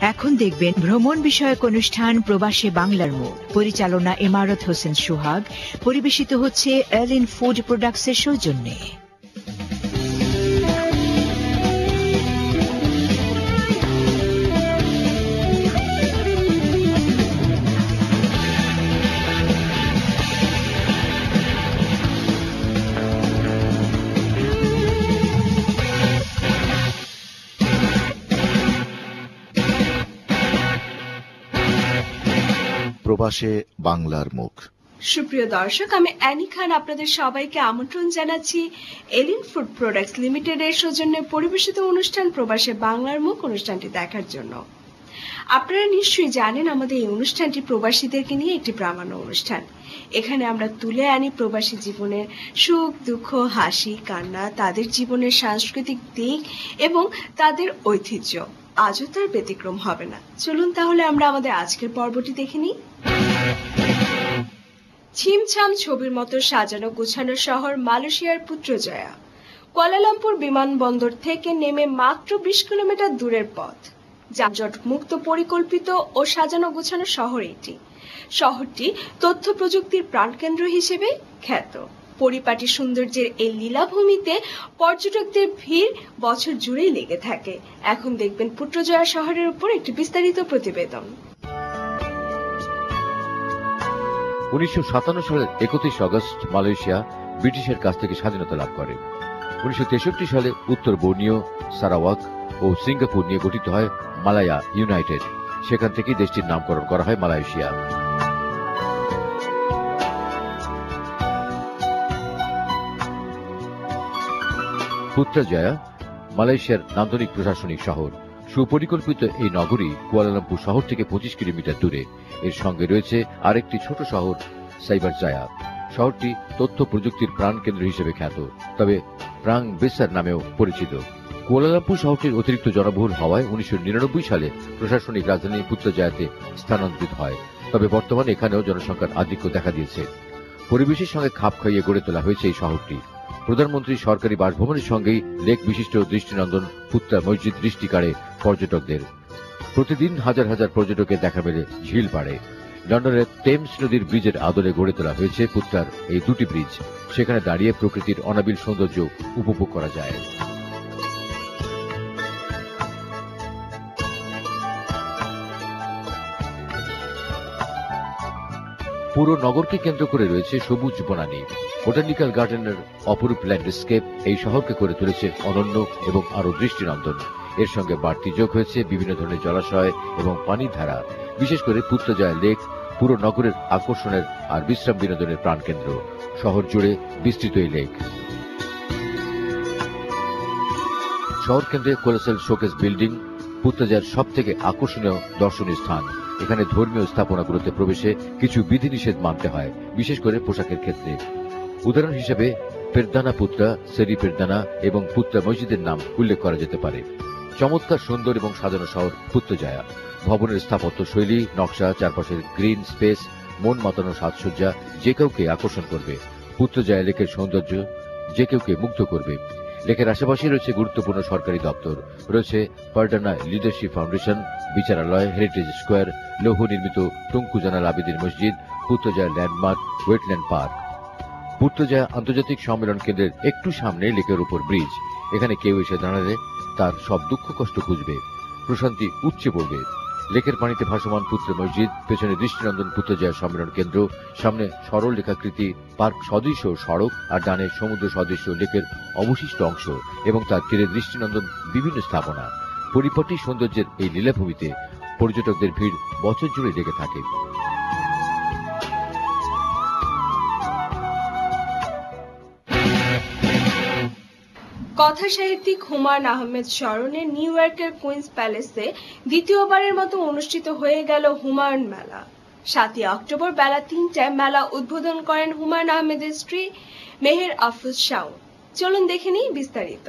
এখন দেখবেন ভ্রমণ বিষয়ক অনুষ্ঠান প্রবাসে বাংলার মুখ। পরিচালনা ইমারত হোসেন সোহাগ। পরিবেশিত হচ্ছে এলিন ফুড প্রোডাক্টসের সৌজন্যে। প্রবাসে বাংলার মুখ। সুপ্রিয় দর্শক, আমি অ্যানি খান আপনাদের সবাইকে আমন্ত্রণ জানাচ্ছি এলিন ফুড প্রোডাক্টস লিমিটেডের সৌজন্যে পরিবেশিত অনুষ্ঠান প্রবাসে বাংলার মুখ অনুষ্ঠানটি দেখার জন্য। আপনারা নিশ্চয়ই জানেন আমাদের এই অনুষ্ঠানটি প্রবাসীদেরকে নিয়ে একটি প্রামাণ্য অনুষ্ঠান। এখানে আমরা তুলে আনি প্রবাসী জীবনের সুখ দুঃখ, হাসি কান্না, তাদের জীবনের সাংস্কৃতিক দিক এবং তাদের ঐতিহ্য। আজও তার ব্যতিক্রম হবে না। চলুন তাহলে আমরা আমাদের আজকের পর্বটি দেখে নিই। ছিমছাম ছবির মতো সাজানো গোছানো শহর মালয়েশিয়ার পুত্রজয়া। কুয়ালালামপুর বিমানবন্দর থেকে নেমে মাত্র 20 কিলোমিটার দূরের পথ। যানজট মুক্ত, পরিকল্পিত ও সাজানো গোছানো শহর এটি। শহরটি তথ্য প্রযুক্তির প্রাণকেন্দ্র হিসেবে খ্যাত। পরিপাটি সৌন্দর্যের এই লীলাভূমিতে পর্যটকদের ভিড় বছর জুড়েই লেগে থাকে। এখন দেখবেন পুত্রজয়া শহরের উপর একটি বিস্তারিত প্রতিবেদন। 1957 সালের 31 আগস্ট মালয়েশিয়া ব্রিটিশের কাছ থেকে স্বাধীনতা লাভ করে। 1963 সালে উত্তর বোর্নিও, সারাওয়াক ও সিঙ্গাপুর নিয়ে গঠিত হয় মালায়া ইউনাইটেড। সেখান থেকেই দেশটির নামকরণ করা হয় মালয়েশিয়া। পুত্রজয়া মালয়েশিয়ার নান্দনিক প্রশাসনিক শহর। সুপরিকল্পিত এই নগরী কুয়ালালামপুর শহর থেকে 25 কিলোমিটার দূরে। এর সঙ্গে রয়েছে আরেকটি ছোট শহর সাইবারজায়া। শহরটি তথ্য প্রযুক্তির প্রাণকেন্দ্র হিসেবে খ্যাত, তবে প্রাং বেসার নামেও পরিচিত। কুয়ালালামপুর শহরটির অতিরিক্ত জনবহুল হওয়ায় 1999 সালে প্রশাসনিক রাজধানী পুত্রজয়াতে স্থানান্তরিত হয়। তবে বর্তমানে এখানেও জনসংখ্যার আধিক্য দেখা দিয়েছে। পরিবেশের সঙ্গে খাপ খাইয়ে গড়ে তোলা হয়েছে এই শহরটি। প্রধানমন্ত্রী সরকারি বাসভবনের সঙ্গেই লেক বিশিষ্ট দৃষ্টিনন্দন পুত্রা মসজিদ দৃষ্টি কাড়ে পর্যটকদের। প্রতিদিন হাজার হাজার পর্যটকের দেখা মেলে ঝিল পাড়ে। লন্ডনের টেমস নদীর ব্রিজের আদলে গড়ে তোলা হয়েছে পুত্রার এই দুটি ব্রিজ। সেখানে দাঁড়িয়ে প্রকৃতির অনাবিল সৌন্দর্য উপভোগ করা যায়। পুরো নগরকে কেন্দ্র করে রয়েছে সবুজ বনানী। বোটানিক্যাল গার্ডেনের অপরূপ ল্যান্ডস্কেপ এই শহরকে করে তুলেছে অনন্য এবং আরো দৃষ্টিনন্দন। এর সঙ্গে বাড়তি যোগ হয়েছে বিভিন্ন ধরনের জলাশয় এবং পানির ধারা। বিশেষ করে পুত্রজয়া লেক পুরো নগরের আকর্ষণের আর বিশ্রাম বিনোদনের প্রাণকেন্দ্র। শহর জুড়ে বিস্তৃত এই লেক। শহর কেন্দ্রে কোলাসাল শোকেস বিল্ডিং পুত্রজয়ার সব থেকে আকর্ষণীয় দর্শনীয় স্থান। এখানে ধর্মীয় স্থাপনাগুলোতে প্রবেশে কিছু বিধিনিষেধ মানতে হয়, বিশেষ করে পোশাকের ক্ষেত্রে। উদাহরণ হিসেবে পেরদানা পুত্রা, সেরি পেরদানা এবং পুত্রা মসজিদের নাম উল্লেখ করা যেতে পারে। চমৎকার সুন্দর এবং সাজানো শহর পুত্রজয়া। ভবনের স্থাপত্য শৈলী, নকশা, চারপাশের গ্রিন স্পেস, মন মাতানো সাজসজ্জা যে কাউকে আকর্ষণ করবে। পুত্রজয়া লেকের সৌন্দর্য যে কাউকে মুগ্ধ করবে। লেকের আশেপাশে রয়েছে গুরুত্বপূর্ণ সরকারি দপ্তর, রয়েছে পারডানা লিডারশিপ ফাউন্ডেশন, বিচারালয়, হেরিটেজ স্কোয়ার, লৌহ নির্মিত টুঙ্কু জানাল আবেদিন মসজিদ, Putrajaya landmark, wetland park. Putrajaya আন্তর্জাতিক সম্মেলন কেন্দ্রের একটু সামনে লেকের উপর ব্রিজ। এখানে কেউ এসে দাঁড়ালে তার সব দুঃখ কষ্ট খুঁজবে, প্রশান্তি উপচে পড়বে। লেকের পানিতে ভাসমান পুত্র মসজিদ, পেছনে দৃষ্টিনন্দন পুত্রজয়া সম্মেলন কেন্দ্র, সামনে সরল রেখাকৃতি পার্ক সদৃশ সড়ক, আর ডানে সমুদ্র সদৃশ লেকের অবশিষ্ট অংশ এবং তার তীরে দৃষ্টিনন্দন বিভিন্ন স্থাপনা। পরিপাটি সৌন্দর্যের এই লীলাভূমিতে পর্যটকদের ভিড় বছর জুড়ে লেগে থাকে। কথা সাহিত্যিক হুমায়ুন আহমেদ স্মরণে নিউ ইয়র্কের কুইন্স প্যালেসে দ্বিতীয়বারের মতো অনুষ্ঠিত হয়ে গেল হুমায়ুন মেলা। 7 অক্টোবর বেলা 3টায় মেলা উদ্বোধন করেন হুমায়ুন আহমেদের স্ত্রী মেহের আফরোজ শাওন। চলুন দেখে নিই বিস্তারিত।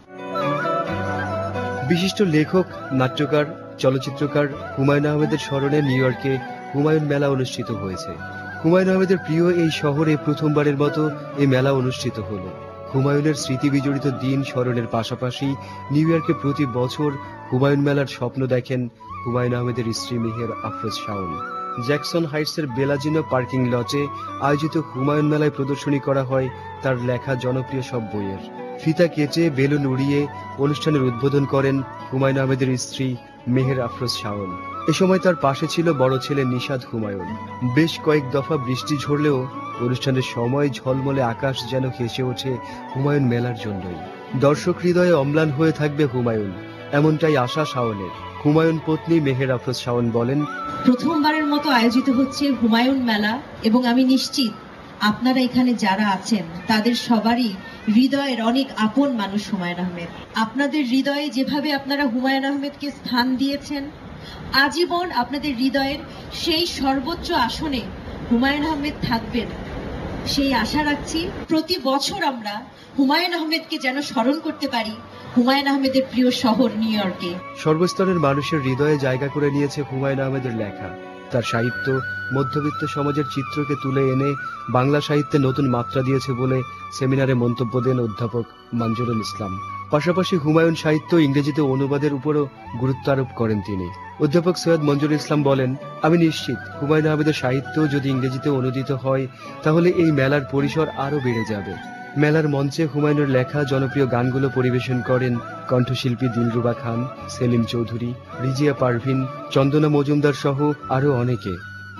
বিশিষ্ট লেখক, নাট্যকার, চলচ্চিত্রকার হুমায়ুন আহমেদের স্মরণে নিউ ইয়র্কে হুমায়ুন মেলা অনুষ্ঠিত হয়েছে। হুমায়ুন আহমেদের প্রিয় এই শহরে প্রথমবারের মতো এই মেলা অনুষ্ঠিত হলো। হুমায়ুনের স্মৃতি বিজড়িত দিন স্মরণের পাশাপাশি নিউ ইয়র্কে প্রতি বছর হুমায়ুন মেলার স্বপ্ন দেখেন হুমায়ুন আহমেদের স্ত্রী মেহের আফরোজ শাওন। জ্যাকসন হাইটসের বেলাজিনো পার্কিং লটে আয়োজিত হুমায়ুন মেলায় প্রদর্শনী করা হয় তার লেখা জনপ্রিয় সব বইয়ের। ফিতা কেটে বেলুন উড়িয়ে অনুষ্ঠানের উদ্বোধন করেন হুমায়ুন আহমেদের স্ত্রী মেহের আফরোজ শাওন। এ সময় তার পাশে ছিল বড় ছেলে নিশাদ হুমায়ুন। বেশ কয়েক দফা বৃষ্টি ঝরলেও অনুষ্ঠানের সময় ঝলমলে আকাশ যেন হেসে ওঠে হুমায়ুন মেলার জন্যই। দর্শক হৃদয়ে অম্লান হয়ে থাকবে হুমায়ুন, এমনটাই আশা শাওনের। হুমায়ুন পত্নী মেহের আফরোজ শাওন বলেন, প্রথমবারের মতো আয়োজিত হচ্ছে হুমায়ুন মেলা এবং আমি নিশ্চিত আপনারা এখানে যারা আছেন তাদের সবারই হৃদয়ের অনেক আপন মানুষ হুমায়ুন আহমেদ। আপনাদের হৃদয়ে যেভাবে আপনারা হুমায়ুন আহমেদকে স্থান দিয়েছেন, আজীবন আপনাদের হৃদয়ের সেই সর্বোচ্চ আসনে হুমায়ুন আহমেদ থাকবেন সেই আশা রাখছি। প্রতি বছর আমরা হুমায়ুন আহমেদকে যেন স্মরণ করতে পারি হুমায়ুন আহমেদের প্রিয় শহর নিউ ইয়র্কে। সর্বস্তরের মানুষের হৃদয়ে জায়গা করে নিয়েছে হুমায়ুন আহমেদের লেখা। তার সাহিত্য মধ্যবিত্ত সমাজের চিত্রকে তুলে এনে বাংলা সাহিত্যে নতুন মাত্রা দিয়েছে বলে সেমিনারে মন্তব্য দেন অধ্যাপক মঞ্জুরুল ইসলাম। পাশাপাশি হুমায়ুন সাহিত্য ইংরেজিতে অনুবাদের উপরও গুরুত্ব আরোপ করেন তিনি। অধ্যাপক সৈয়দ মঞ্জুরুল ইসলাম বলেন, আমি নিশ্চিত হুমায়ুন আহমেদের সাহিত্য যদি ইংরেজিতে অনুদিত হয় তাহলে এই মেলার পরিসর আরও বেড়ে যাবে। মেলার মঞ্চে হুমায়ুনের লেখা জনপ্রিয় গানগুলো পরিবেশন করেন কণ্ঠশিল্পী দিলরুবা খান, সেলিম চৌধুরী, রিজিয়া পারভিন, চন্দনা মজুমদার সহ আরো অনেকে।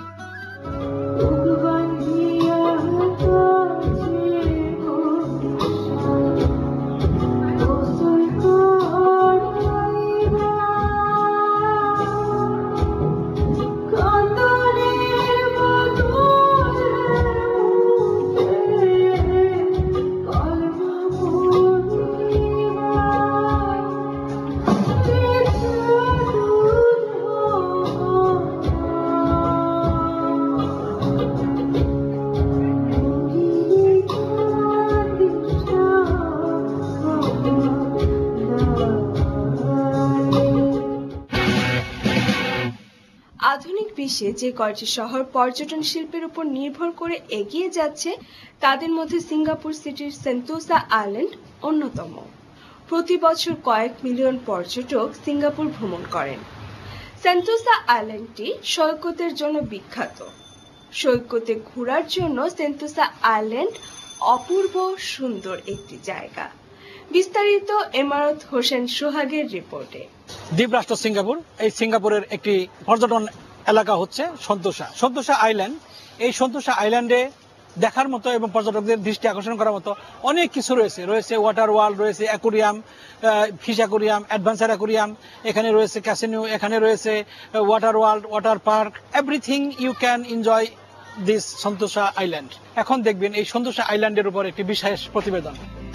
আধুনিক বিশ্বে যে কয়টি শহর পর্যটন শিল্পের উপর নির্ভর করে এগিয়ে যাচ্ছে তাদের মধ্যে সিঙ্গাপুর সিটির সেন্টোসা আইল্যান্ড অন্যতম। প্রতি বছর কয়েক মিলিয়ন পর্যটক সিঙ্গাপুর ভ্রমণ করেন। সেন্টোসা আইল্যান্ডটি সৈকতের জন্য বিখ্যাত। সৈকতে ঘোরার জন্য সেন্টোসা আইল্যান্ড অপূর্ব সুন্দর একটি জায়গা। বিস্তারিত এমারত হোসেন সোহাগের রিপোর্টে। দ্বীপরাষ্ট্র সিঙ্গাপুর, এই সিঙ্গাপুরের একটি পর্যটন এলাকা হচ্ছে সন্তোষা আইল্যান্ড। এই সন্তোষা আইল্যান্ডে দেখার মতো এবং পর্যটকদের দৃষ্টি আকর্ষণ করার মতো অনেক কিছু রয়েছে ওয়াটার ওয়ার্ল্ড রয়েছে, aquarium, fish aquarium, adventure aquarium, এখানে রয়েছে ক্যাসিনো, এখানে রয়েছে water world, water park, everything you can enjoy this Sentosa island. এখন দেখবেন এই সন্তোষা আইল্যান্ডের উপর একটি বিশেষ প্রতিবেদন।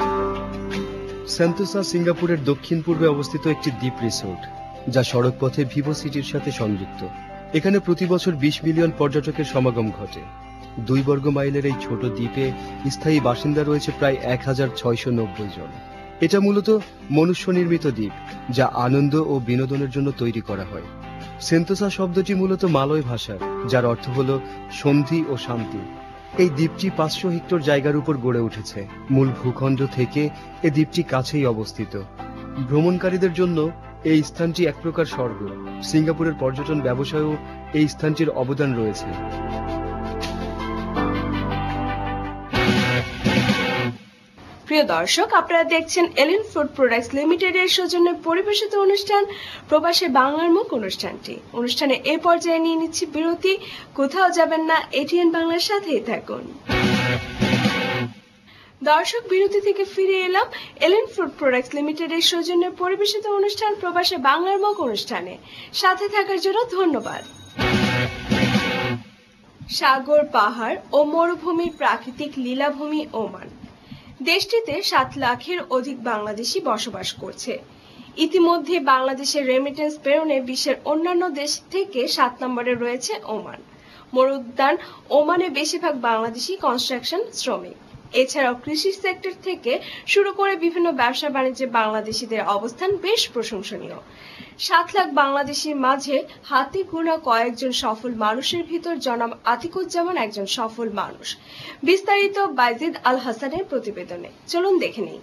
সেন্টোসা সিঙ্গাপুরের দক্ষিণ পূর্বে অবস্থিত একটি দ্বীপ রিসোর্ট, যা সড়ক পথে ভিভো সিটির সাথে সংযুক্ত। এখানে প্রতি বছর 20 মিলিয়ন পর্যটকের সমাগম ঘটে। 2 বর্গ মাইলের এই ছোট দ্বীপে স্থায়ী বাসিন্দা রয়েছে প্রায় 1690 জন। এটা মূলত মনুষ্য নির্মিত দ্বীপ, যা আনন্দ ও বিনোদনের জন্য তৈরি করা হয়। সেন্টোসা শব্দটি মূলত মালয় ভাষার, যার অর্থ হল সন্ধি ও শান্তি। এই দ্বীপটি 500 হেক্টর জায়গার উপর গড়ে উঠেছে। মূল ভূখণ্ড থেকে এই দ্বীপটি কাছেই অবস্থিত। ভ্রমণকারীদের জন্য এই স্থানটি এক প্রকার স্বর্গ। সিঙ্গাপুরের পর্যটন ব্যবসায়েও এই স্থানটির অবদান রয়েছে। প্রিয় দর্শক, আপনারা দেখছেন এলিন ফুড প্রোডাক্টস লিমিটেডের সৌজন্যে পরিবেশিত অনুষ্ঠান প্রবাসে বাংলার মুখ অনুষ্ঠানটি। অনুষ্ঠানে এই পর্যায়ে নিয়ে নিচ্ছি বিরতি। কোথাও যাবেন না, এটিএন বাংলার সাথেই থাকুন। দর্শক, বিরতি থেকে ফিরে এলাম এলিন ফুড প্রোডাক্টস লিমিটেডের সৌজন্যে পরিবেশিত অনুষ্ঠান প্রবাসে বাংলার মুখ অনুষ্ঠানে। সাথে থাকার জন্য ধন্যবাদ। সাগর, পাহাড় ও মরুভূমির প্রাকৃতিক লীলাভূমি ওমান। দেশটিতে 7 লাখের অধিক বাংলাদেশি বসবাস করছে। ইতিমধ্যে বাংলাদেশের রেমিটেন্স প্রেরণে বিশ্বের অন্যান্য দেশ থেকে 7 নম্বরে রয়েছে ওমান। মরুদ্যান ওমানে বেশিরভাগ বাংলাদেশি কনস্ট্রাকশন শ্রমিক। এছাড়াও কৃষি সেক্টর থেকে শুরু করে বিভিন্ন ব্যবসা বাণিজ্যে বাংলাদেশিদের অবস্থান বেশ প্রশংসনীয়। 7 লাখ বাংলাদেশির মাঝে হাতে গোনা কয়েকজন সফল মানুষের ভিতর জনাব আতিকুজ্জামান একজন সফল মানুষ। বিস্তারিত বাইজিদ আল হাসানের প্রতিবেদনে, চলুন দেখে নিই।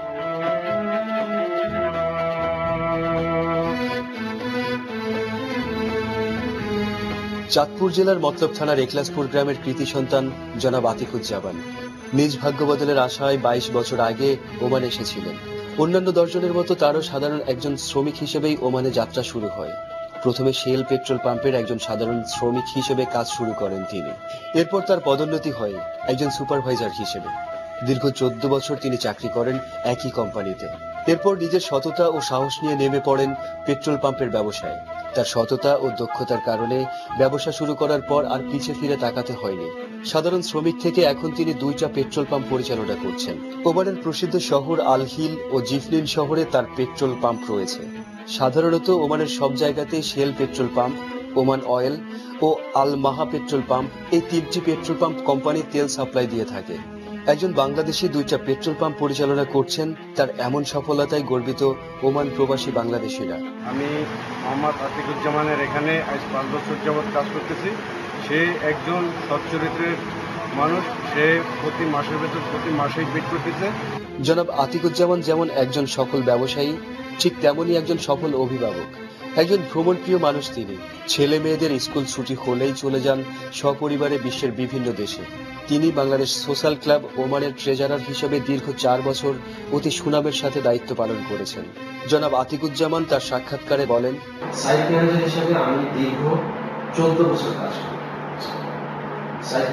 চাঁদপুর জেলার মতলব থানার একলাসপুর গ্রামের কৃতি সন্তান জনাব আতিকুজ্জামান নিজ ভাগ্য বদলের আশায় 22 বছর আগে ওমান এসেছিলেন। অন্যান্য 10 জনের মতো তারও সাধারণ একজন শ্রমিক হিসেবেই ওমানে যাত্রা শুরু হয়। প্রথমে শেল পেট্রোল পাম্পের একজন সাধারণ শ্রমিক হিসেবে কাজ শুরু করেন তিনি। এরপর তার পদোন্নতি হয় একজন সুপারভাইজার হিসেবে। দীর্ঘ 14 বছর তিনি চাকরি করেন একই কোম্পানিতে। এরপর নিজের সততা ও সাহস নিয়ে নেমে পড়েন পেট্রোল পাম্পের ব্যবসায়। তার সততা ও দক্ষতার কারণে ব্যবসা শুরু করার পর আর পিছে ফিরে তাকাতে হয়নি। সাধারণ শ্রমিক থেকে এখন তিনি 2টা পেট্রোল পাম্প পরিচালনা করছেন। ওমানের প্রসিদ্ধ শহর আল হিল ও জিফলিন শহরে তার পেট্রোল পাম্প রয়েছে। সাধারণত ওমানের সব জায়গাতেই Shell petrol pump, Oman oil ও আল মাহা পেট্রোল পাম্প, এই 3টি পেট্রোল পাম্প কোম্পানি তেল সাপ্লাই দিয়ে থাকে। একজন বাংলাদেশি 2টা পেট্রোল পাম্প পরিচালনা করছেন, তার এমন সফলতায় গর্বিত ওমান প্রবাসী বাংলাদেশিরা। আমি মোহাম্মদ আতিকুজ্জামানের এখানে আজ 5 বছর যাবৎ কাজ করতেছি। সে একজন সৎ চরিত্রের মানুষ, সে প্রতি মাসের ভেতর প্রতি মাসেই পেট করতেছে। জনাব আতিকুজ্জামান যেমন একজন সফল ব্যবসায়ী, ঠিক তেমনই একজন সফল অভিভাবক, একজন ভ্রমণপ্রিয় মানুষ তিনি। ছেলে মেয়েদের স্কুল ছুটি হলেই চলে যান সপরিবারে বিশ্বের বিভিন্ন দেশে। তিনি বাংলাদেশ সোশ্যাল ক্লাব ওমানের ট্রেজারার হিসেবে দীর্ঘ 4 বছর অতি সুনামের সাথে দায়িত্ব পালন করেছেন। জনাব আতিকুজ্জামান তার সাক্ষাৎকারে বলেন, সাইট ম্যানেজার হিসেবে আমি দীর্ঘ 14 বছর কাজ করি। সাইট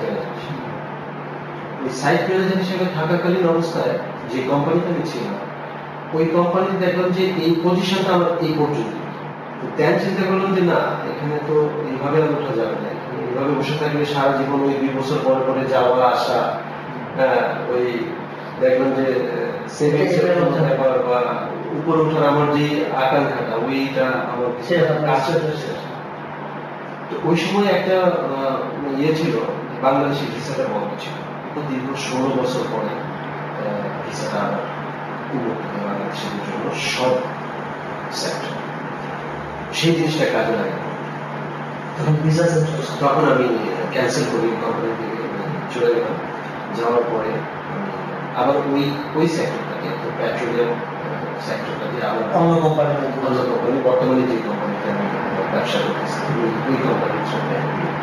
ম্যানেজার হিসেবে থাকাকালীন অবস্থায় যে কোম্পানিতে আমি ছিলাম, ওই কোম্পানিতে দেখলাম যে এই পজিশনটা আমার এই পর্যন্ত। দেন চিন্তা করলাম যে না, এখানে তো এইভাবে আর ওঠা যাবে না। এইভাবে বসে থাকলে সারা জীবন ওই 2 বছর পরে পরে যাওয়া আসা, ওই দেখলাম যে ব্যাপার বা উপরে ওঠার আমার যে আকাঙ্ক্ষাটা, ওইটা আমার তো ওই সময় একটা ইয়ে ছিল, বাংলাদেশের ভিসাটা বন্ধ ছিল। দীর্ঘ 16 বছর পরে ভিসাটা আবার উন্মুক্ত হয় বাংলাদেশের জন্য সব সেক্টর। সেই জিনিসটা কাজে লাগে। তখন আমি ক্যান্সেল করি, কোম্পানি থেকে চলে গেলাম। যাওয়ার পরে আবার ওই সেক্টরটাকে, পেট্রোলিয়াম সেক্টরটাকে আবার অন্য কোম্পানি, বর্তমানে যে কোম্পানিতে আমি ব্যবসা করতেছি, ওই কোম্পানির সঙ্গে।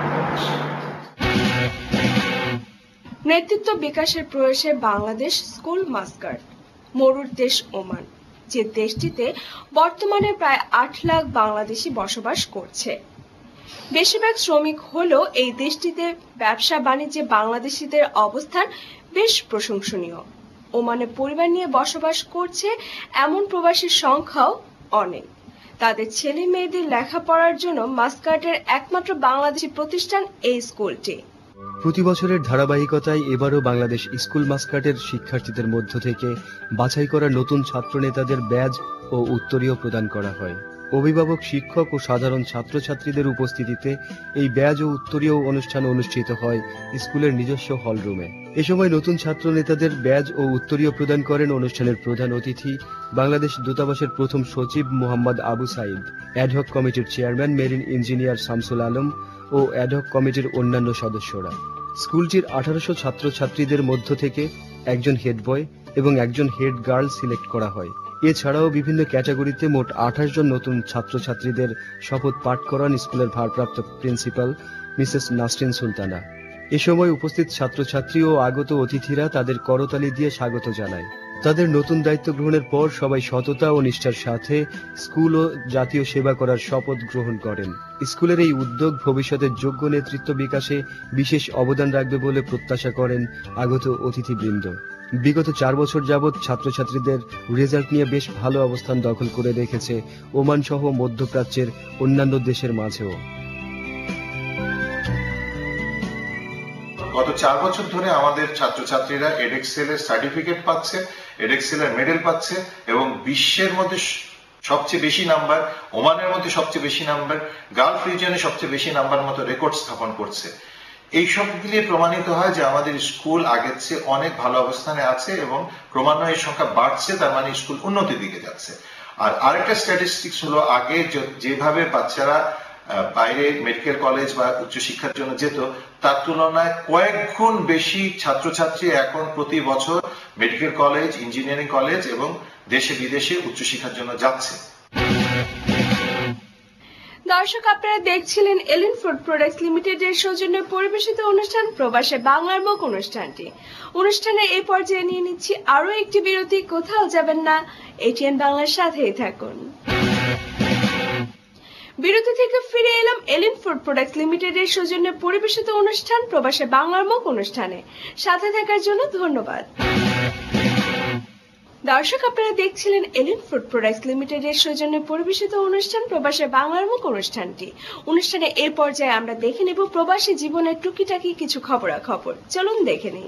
নেতৃত্ব বিকাশের প্রয়াসে বাংলাদেশ স্কুল মাস্কাট, মরুর দেশ ওমান, যে দেশটিতে বর্তমানে প্রায় 8 লাখ বাংলাদেশি বসবাস করছে। বেশিরভাগ শ্রমিক হলেও এই দেশটিতে ব্যবসা বাণিজ্যে বাংলাদেশিদের অবস্থান বেশ প্রশংসনীয়। ওমানে পরিবার নিয়ে বসবাস করছে এমন প্রবাসীর সংখ্যাও অনেক। তাদের ছেলে মেয়েদের লেখাপড়ার জন্য মাস্কাটের একমাত্র বাংলাদেশি প্রতিষ্ঠান এই স্কুলটি। প্রতি বছরের ধারাবাহিকতায় এবারও বাংলাদেশ স্কুল মাস্কাটের শিক্ষার্থীদের মধ্য থেকে বাছাই করা নতুন ছাত্র নেতাদের ব্যাজ ও উত্তরীয় প্রদান করা হয়। অভিভাবক, শিক্ষক ও সাধারণ ছাত্রছাত্রীদের উপস্থিতিতে এই ব্যাজ ও উত্তরীয় অনুষ্ঠান অনুষ্ঠিত হয় স্কুলের নিজস্ব হলরুমে। এ সময় নতুন ছাত্র নেতাদের ব্যাজ ও উত্তরীয় প্রদান করেন অনুষ্ঠানের প্রধান অতিথি, বাংলাদেশ দূতাবাসের প্রথম সচিব মোহাম্মদ আবু সাইদ, অ্যাডহক কমিটির chairman marine engineer Shamsul Alam ও অ্যাডহক কমিটির অন্যান্য সদস্যরা। স্কুলটির 1800 ছাত্রছাত্রীদের মধ্য থেকে একজন হেড বয় এবং একজন হেড গার্ল সিলেক্ট করা হয়। এছাড়াও বিভিন্ন ক্যাটাগরিতে মোট 28 জন নতুন ছাত্রছাত্রীদের শপথ পাঠ করান স্কুলের ভারপ্রাপ্ত প্রিন্সিপাল মিসেস নাসরিন সুলতানা। এ সময় উপস্থিত ছাত্রছাত্রী ও আগত অতিথিরা তাদের করতালি দিয়ে স্বাগত জানায়। তাদের নতুন দায়িত্ব গ্রহণের পর সবাই সততা ও নিষ্ঠার সাথে স্কুল ও জাতীয় সেবা করার শপথ গ্রহণ করেন। স্কুলের এই উদ্যোগ ভবিষ্যতের যোগ্য নেতৃত্ব বিকাশে বিশেষ অবদান রাখবে বলে প্রত্যাশা করেন আগত অতিথিবৃন্দ। বিগত 4 বছর যাবৎ ছাত্রছাত্রীদের রেজাল্ট নিয়ে বেশ ভালো অবস্থান দখল করে রেখেছে ওমান সহ মধ্যপ্রাচ্যের অন্যান্য দেশের মাঝেও। গত 4 বছর ধরে আমাদের ছাত্রছাত্রীরা এডেক্সেলের সার্টিফিকেট পাচ্ছে, এডেক্সেলের মেডেল পাচ্ছে এবং বিশ্বের মধ্যে সবচেয়ে বেশি নাম্বার, ওমানের মধ্যে সবচেয়ে বেশি নাম্বার, গালফ রিজিয়নে সবচেয়ে বেশি নাম্বার মতো রেকর্ড স্থাপন করছে। এই সব মিলিয়ে প্রমাণিত হয় যে আমাদের স্কুল আগের চেয়ে অনেক ভালো অবস্থানে আছে এবং ক্রমান্বয়ে এর সংখ্যা বাড়ছে, তার মানে স্কুল উন্নতির দিকে যাচ্ছে। আর আরেকটা স্ট্যাটিস্টিক্স হলো, আগে যেভাবে বাচ্চারা বাইরে মেডিকেল কলেজ বা উচ্চশিক্ষার জন্য যেত, তার তুলনায় কয়েক গুণ বেশি ছাত্রছাত্রী এখন প্রতি বছর মেডিকেল কলেজ, ইঞ্জিনিয়ারিং কলেজ এবং দেশে বিদেশে উচ্চশিক্ষার জন্য যাচ্ছে। দর্শক, আপনারা দেখছিলেন এলিন ফুড প্রোডাক্টস লিমিটেডের সৌজন্যে পরিবেশিত অনুষ্ঠান প্রবাসে বাংলার মুখ অনুষ্ঠানটি। অনুষ্ঠানে এই পর্যায়ে নিয়ে নিচ্ছি আরো একটি বিরতি। কোথাও যাবেন না, এটিএন বাংলার সাথেই থাকুন। বিরতি থেকে ফিরে এলাম এলিন ফুড প্রোডাক্টস লিমিটেডের সৌজন্যে পরিবেশিত অনুষ্ঠান প্রবাসে বাংলার মুখ অনুষ্ঠানে। সাথে থাকার জন্য ধন্যবাদ। দর্শক, আপনারা দেখছিলেন এলিন ফুড প্রোডাক্টস লিমিটেডের সৌজন্যে পরিবেশিত অনুষ্ঠান প্রবাসে বাংলার মুখ অনুষ্ঠানটি। অনুষ্ঠানে এই পর্যায়ে আমরা দেখে নেব প্রবাসী জীবনের টুকিটাকি কিছু খবরাখবর। চলুন দেখে নিই।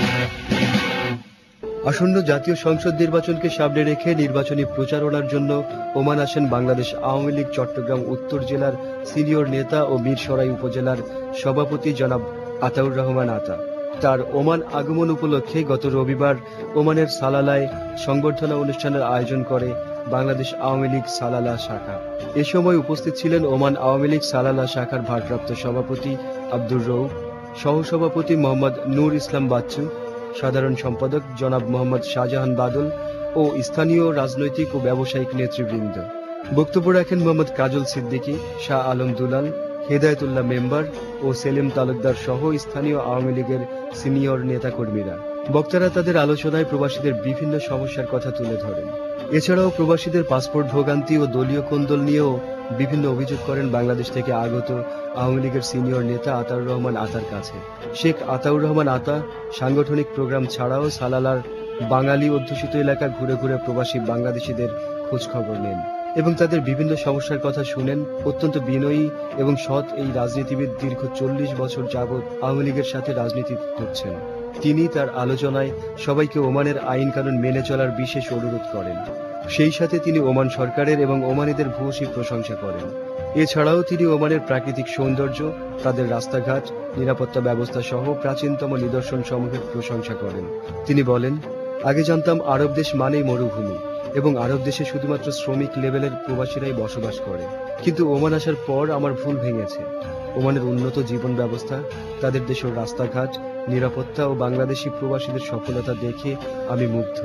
আসন্ন জাতীয় সংসদ নির্বাচনকে সামনে রেখে নির্বাচনী প্রচারণার জন্য ওমান আসেন বাংলাদেশ আওয়ামী লীগ চট্টগ্রাম উত্তর জেলার সিনিয়র নেতা ও মীরসরাই উপজেলার সভাপতি জনাব আতাউর রহমান আতা। তার ওমান আগমন উপলক্ষে গত রবিবার ওমানের সালালায় সংবর্ধনা অনুষ্ঠানের আয়োজন করে বাংলাদেশ আওয়ামী লীগ সালালা শাখা। এ সময় উপস্থিত ছিলেন ওমান আওয়ামী লীগ সালালা শাখার ভারপ্রাপ্ত সভাপতি আব্দুর রউফ, সহসভাপতি মোহাম্মদ নূর ইসলাম বাচ্চু, সাধারণ সম্পাদক জনাব মোহাম্মদ শাহজাহান বাদল ও স্থানীয় রাজনৈতিক ও ব্যবসায়িক নেতৃবৃন্দ। বক্তব্য রাখেন মোহাম্মদ কাজল সিদ্দিকী, শাহ আলম দুলাল, হেদায়েতুল্লাহ মেম্বার ও সেলিম তালুকদার সহ স্থানীয় আওয়ামী লীগের সিনিয়র নেতাকর্মীরা। বক্তারা তাদের আলোচনায় প্রবাসীদের বিভিন্ন সমস্যার কথা তুলে ধরেন। এছাড়াও প্রবাসীদের পাসপোর্ট ভোগান্তি ও দলীয় কোন্দল নিয়েও বিভিন্ন অভিযোগ করেন বাংলাদেশ থেকে আগত আওয়ামী লীগের সিনিয়র নেতা আতাউর রহমান আতার কাছে। শেখ আতাউর রহমান আতা সাংগঠনিক প্রোগ্রাম ছাড়াও সালালার বাঙালি অধ্যুষিত এলাকা ঘুরে ঘুরে প্রবাসী বাংলাদেশিদের খোঁজখবর নেন এবং তাদের বিভিন্ন সমস্যার কথা শুনেন। অত্যন্ত বিনয়ী এবং সৎ এই রাজনীতিবিদ দীর্ঘ 40 বছর যাবৎ আওয়ামী লীগের সাথে রাজনীতি করছেন। তিনি তার আলোচনায় সবাইকে ওমানের আইন কানুন মেনে চলার বিশেষ অনুরোধ করেন। সেই সাথে তিনি ওমান সরকারের এবং ওমানিদের ভূয়সী প্রশংসা করেন। এছাড়াও তিনি ওমানের প্রাকৃতিক সৌন্দর্য, তাদের রাস্তাঘাট, নিরাপত্তা ব্যবস্থা সহ প্রাচীনতম নিদর্শন সমূহের প্রশংসা করেন। তিনি বলেন, আগে জানতাম আরব দেশ মানেই মরুভূমি এবং আরব দেশে শুধুমাত্র শ্রমিক লেভেলের প্রবাসীরাই বসবাস করে, কিন্তু ওমান আসার পর আমার ভুল ভেঙেছে। ওমানের উন্নত জীবন ব্যবস্থা, তাদের দেশের রাস্তাঘাট, নিরাপত্তা ও বাংলাদেশি প্রবাসীদের সফলতা দেখে আমি মুগ্ধ।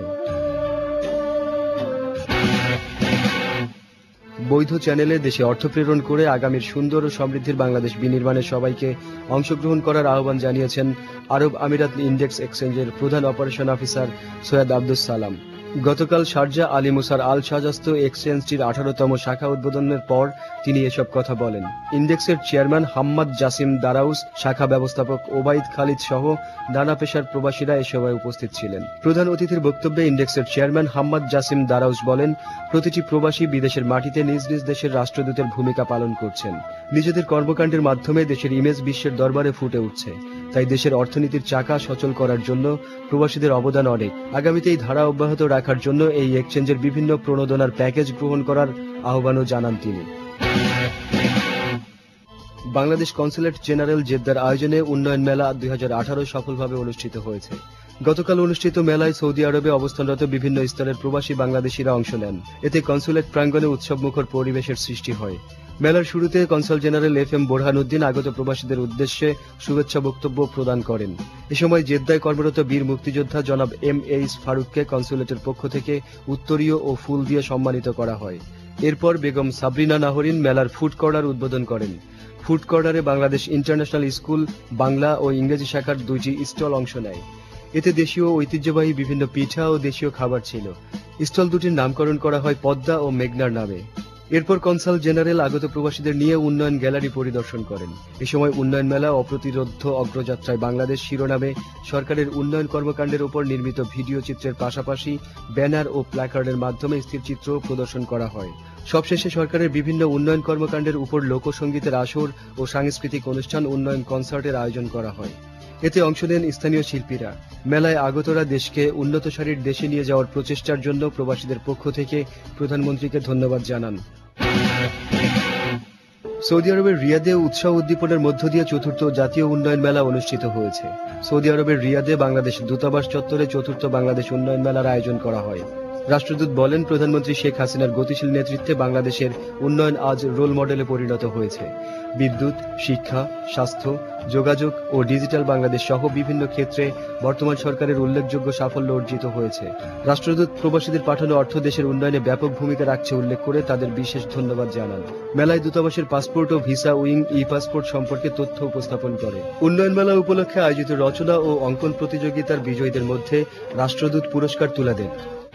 বৈধ চ্যানেলে দেশে অর্থ প্রেরণ করে আগামীর সুন্দর ও সমৃদ্ধির বাংলাদেশ বিনির্মাণে সবাইকে অংশগ্রহণ করার আহ্বান জানিয়েছেন আরব আমিরাত ইন্ডেক্স এক্সচেঞ্জের প্রধান অপারেশন অফিসার সৈয়দ আব্দুস সালাম। গতকাল শারজা আলী মুসার আল শাজাস্ত এক্সচেঞ্জটির 18তম শাখা উদ্বোধনের পর তিনি এসব কথা বলেন। ইন্ডেক্সের চেয়ারম্যান হাম্মাদ জাসিম দারাউস, শাখা ব্যবস্থাপক ওবাইদ খালিদ সহ নানা পেশার প্রবাসীরা এ সভায় উপস্থিত ছিলেন। প্রধান অতিথির বক্তব্যে ইন্ডেক্সের চেয়ারম্যান হাম্মাদ জাসিম দারাউস বলেন, প্রতিটি প্রবাসী বিদেশের মাটিতে নিজ নিজ দেশের রাষ্ট্রদূতের ভূমিকা পালন করছেন। নিজেদের কর্মকাণ্ডের মাধ্যমে দেশের ইমেজ বিশ্বের দরবারে ফুটে উঠছে। তাই দেশের অর্থনীতির চাকা সচল করার জন্য প্রবাসীদের অবদান অনেক। আগামীতে এই ধারা অব্যাহত রাখার জন্য এই এক্সচেঞ্জের বিভিন্ন প্রণোদনার প্যাকেজ গ্রহণ করার আহ্বানও জানান তিনি। বাংলাদেশ কনসুলেট জেনারেল জেদ্দার আয়োজনে উন্নয়ন মেলা 2018 সফলভাবে অনুষ্ঠিত হয়েছে। গতকাল অনুষ্ঠিত মেলায় সৌদি আরবে অবস্থানরত বিভিন্ন স্তরের প্রবাসী বাংলাদেশিরা অংশ নেন। এতে কনসুলেট প্রাঙ্গণে উৎসবমুখর পরিবেশের সৃষ্টি হয়। মেলার শুরুতে কনসাল জেনারেল FM বোরহানউদ্দিন আগত প্রবাসীদের উদ্দেশ্যে শুভেচ্ছা বক্তব্য প্রদান করেন। এ সময় জেদ্দায় কর্মরত বীর মুক্তিযোদ্ধা জনাব MH ফারুককে কনসুলেটের পক্ষ থেকে উত্তরীয় ও ফুল দিয়ে সম্মানিত করা হয়। এরপর বেগম সাবরিনা নাহরিন মেলার ফুড কর্নার উদ্বোধন করেন। ফুড কর্নারে বাংলাদেশ ইন্টারন্যাশনাল স্কুল বাংলা ও ইংরেজি শাখার 2টি স্টল অংশ নেয়। এতে দেশীয় ঐতিহ্যবাহী বিভিন্ন পিঠা ও দেশীয় খাবার ছিল। স্টল দুটির নামকরণ করা হয় পদ্মা ও মেঘনার নামে। এরপর কনসাল জেনারেল আগত প্রবাসীদের নিয়ে উন্নয়ন গ্যালারি পরিদর্শন করেন। এ সময় উন্নয়ন মেলা অপ্রতিরোধ্য অগ্রযাত্রায় বাংলাদেশ শিরোনামে সরকারের উন্নয়ন কর্মকাণ্ডের উপর নির্মিত ভিডিও চিত্রের পাশাপাশি ব্যানার ও প্ল্যাকার্ডের মাধ্যমে স্থিরচিত্র প্রদর্শন করা হয়। সবশেষে সরকারের বিভিন্ন উন্নয়ন কর্মকাণ্ডের উপর লোকসঙ্গীতের আসর ও সাংস্কৃতিক অনুষ্ঠান উন্নয়ন কনসার্টের আয়োজন করা হয়। এতে অংশ নেন স্থানীয় শিল্পীরা। মেলায় আগতরা দেশকে উন্নত সারির দেশে নিয়ে যাওয়ার প্রচেষ্টার জন্য প্রবাসীদের পক্ষ থেকে প্রধানমন্ত্রীকে ধন্যবাদ জানান। সৌদি আরবের রিয়াদে উৎসাহ উদ্দীপনের মধ্য দিয়ে চতুর্থ জাতীয় উন্নয়ন মেলা অনুষ্ঠিত হয়েছে। সৌদি আরবের রিয়াদে বাংলাদেশ দূতাবাস চত্বরে চতুর্থ বাংলাদেশ উন্নয়ন মেলার আয়োজন করা হয়। রাষ্ট্রদূত বলেন, প্রধানমন্ত্রী শেখ হাসিনার গতিশীল নেতৃত্বে বাংলাদেশের উন্নয়ন আজ রোল মডেলে পরিণত হয়েছে। বিদ্যুৎ, শিক্ষা, স্বাস্থ্য, যোগাযোগ ও ডিজিটাল বাংলাদেশ সহ বিভিন্ন ক্ষেত্রে বর্তমান সরকারের উল্লেখযোগ্য সাফল্য অর্জিত হয়েছে। রাষ্ট্রদূত প্রবাসীদের পাঠানো অর্থ দেশের উন্নয়নে ব্যাপক ভূমিকা রাখছে উল্লেখ করে তাদের বিশেষ ধন্যবাদ জানান। মেলায় দূতাবাসের পাসপোর্ট ও ভিসা উইং ই পাসপোর্ট সম্পর্কে তথ্য উপস্থাপন করে। উন্নয়ন মেলা উপলক্ষে আয়োজিত রচনা ও অঙ্কন প্রতিযোগিতার বিজয়ীদের মধ্যে রাষ্ট্রদূত পুরস্কার তুলে দেন।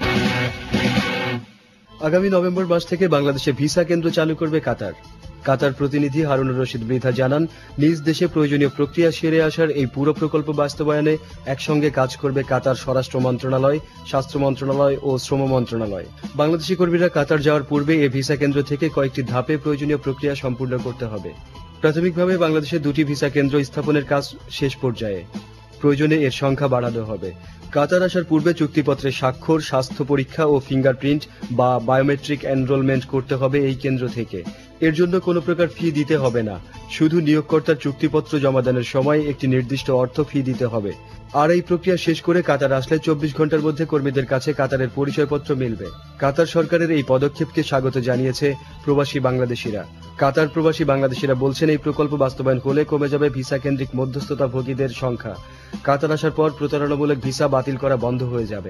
আগামী নভেম্বর মাস থেকে বাংলাদেশে ভিসা কেন্দ্র চালু করবে কাতার। কাতার প্রতিনিধি হারুনুর রশিদ মৃধা জানান, নিজ দেশে প্রয়োজনীয় প্রক্রিয়া সেরে আসার এই পুরো প্রকল্প বাস্তবায়নে একসঙ্গে কাজ করবে কাতার স্বরাষ্ট্র মন্ত্রণালয়, স্বাস্থ্য মন্ত্রণালয় ও শ্রম মন্ত্রণালয়। বাংলাদেশি কর্মীরা কাতার যাওয়ার পূর্বে এ ভিসা কেন্দ্র থেকে কয়েকটি ধাপে প্রয়োজনীয় প্রক্রিয়া সম্পূর্ণ করতে হবে। প্রাথমিকভাবে বাংলাদেশে 2টি ভিসা কেন্দ্র স্থাপনের কাজ শেষ পর্যায়ে, প্রয়োজনে এর সংখ্যা বাড়ানো হবে। কাতার আসার পূর্বে চুক্তিপত্রে স্বাক্ষর, স্বাস্থ্য পরীক্ষা ও ফিঙ্গারপ্রিন্ট বা বায়োমেট্রিক এনরোলমেন্ট করতে হবে এই কেন্দ্র থেকে। এর জন্য কোনো প্রকার ফি দিতে হবে না, শুধু নিয়োগকর্তার চুক্তিপত্র জমাদানের সময় একটি নির্দিষ্ট অর্থ ফি দিতে হবে। আর এই প্রক্রিয়া শেষ করে কাতার আসলে 24 ঘন্টার মধ্যে কর্মীদের কাছে কাতারের পরিচয়পত্র মিলবে। কাতার সরকারের এই পদক্ষেপকে স্বাগত জানিয়েছে প্রবাসী বাংলাদেশিরা। কাতার প্রবাসী বাংলাদেশিরা বলছেন, এই প্রকল্প বাস্তবায়ন হলে কমে যাবে ভিসা কেন্দ্রিক মধ্যস্থতাভোগীদের সংখ্যা। কাতার আসার পর প্রতারণামূলক ভিসা বাতিল করা বন্ধ হয়ে যাবে।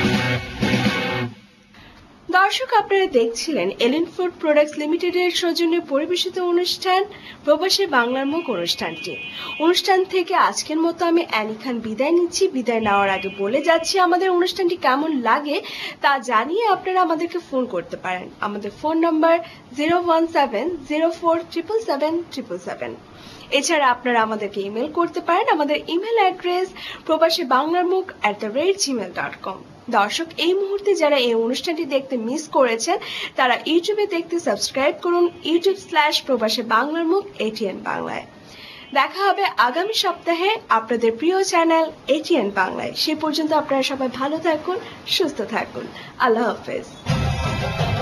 দর্শক, আপনারা দেখছিলেন এলিন ফুড প্রোডাক্টস লিমিটেডের সৌজন্যে পরিবেশিত অনুষ্ঠান প্রবাসী বাংলার মুখ অনুষ্ঠানটি। অনুষ্ঠান থেকে আজকের মতো আমি অ্যানি খান বিদায় নিচ্ছি। বিদায় নেওয়ার আগে বলে যাচ্ছি, আমাদের অনুষ্ঠানটি কেমন লাগে তা জানিয়ে আপনারা আমাদেরকে ফোন করতে পারেন। আমাদের ফোন নাম্বার 01704777777। এছাড়া আপনারা আমাদেরকে ইমেল করতে পারেন। আমাদের ইমেল অ্যাড্রেস probasibanglarmukh@gmail.com। দর্শক, এই মুহূর্তে যারা এই অনুষ্ঠানটি দেখতে মিস করেছেন তারা ইউটিউবে দেখতে সাবস্ক্রাইব করুন youtube/probasibanglarmukh ATN বাংলায়। দেখা হবে আগামী সপ্তাহে আপনাদের প্রিয় চ্যানেল ATN বাংলায়। সে পর্যন্ত আপনারা সবাই ভালো থাকুন, সুস্থ থাকুন। আল্লাহ হাফেজ।